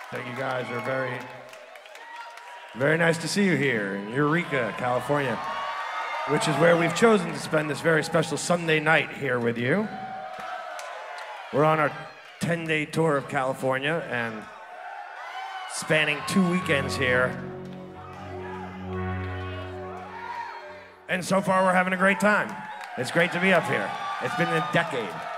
Thank you guys. Are very nice to see you here in Eureka, California, which is where we've chosen to spend this very special Sunday night here with you. We're on our 10-day tour of California and spanning 2 weekends here. And so far, we're having a great time. It's great to be up here. It's been a decade.